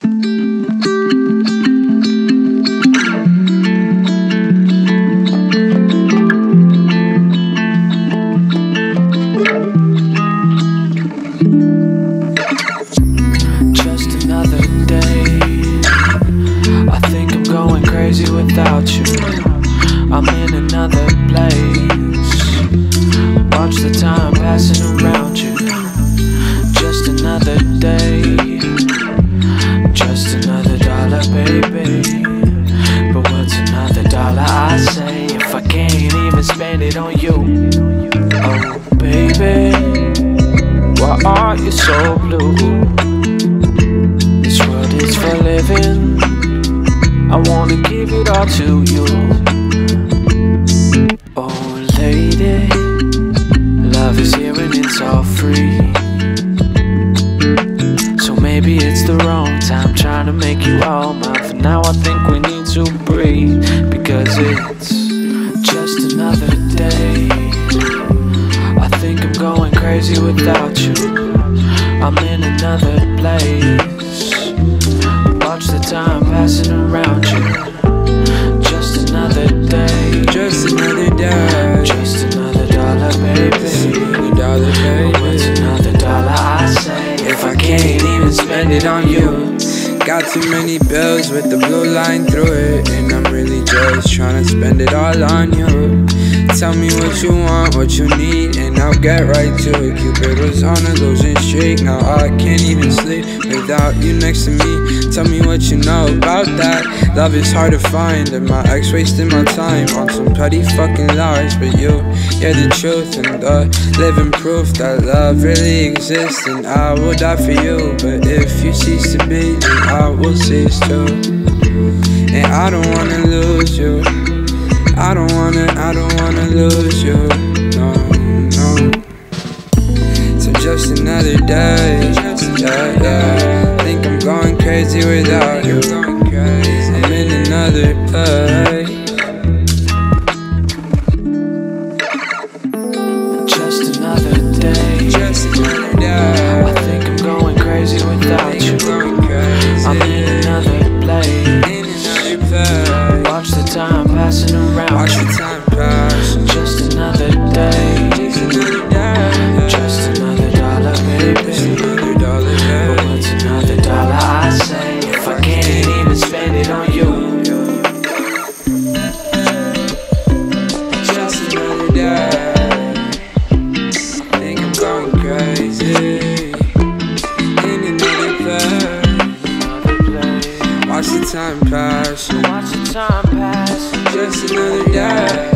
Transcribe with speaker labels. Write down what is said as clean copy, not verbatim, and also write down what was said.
Speaker 1: Without you, I'm in another place. Watch the time passing around you. Just another day, just another dollar, baby. But what's another dollar, I say, if I can't even spend it on you? Oh baby, why are you so blue? This world is for living, I wanna give it all to you. Oh lady, love is here and it's all free. So maybe it's the wrong time trying to make you all mine. For now I think we need to breathe, because it's just another day. I think I'm going crazy without you. I'm in another place. Watch the time passing around you. Just another day,
Speaker 2: just another day,
Speaker 1: just another dollar, baby.
Speaker 2: Dollar, baby.
Speaker 1: What's another dollar, I say, if I can't even spend it on you?
Speaker 2: Got too many bills with the blue line through it, and I'm really just trying to spend it all on you. Tell me what you want, what you need, and I'll get right to it. Cupid was on a losing streak, now I can't even sleep without you next to me. Tell me what you know about that. Love is hard to find, and my ex wasted my time on some petty fucking lies. But you're the truth and the living proof that love really exists, and I will die for you. But if you cease to be, then I will cease too. And I don't wanna lose you. I don't wanna lose you. No, no. So just another day, yeah. Think I'm going crazy without you. I'm in another place.
Speaker 1: Just another day,
Speaker 2: Just another day.
Speaker 1: I think I'm going crazy without you. I'm in another place. Watch the time passing around.
Speaker 2: Watch the time pass.
Speaker 1: Just another day, just another dollar, baby.
Speaker 2: Another dollar,
Speaker 1: But
Speaker 2: baby.
Speaker 1: what's another dollar, I say, if I can't even spend it on you?
Speaker 2: Just another day. Think I'm going crazy. In another place. Watch the time pass.
Speaker 1: Watch the time pass.
Speaker 2: Just another day.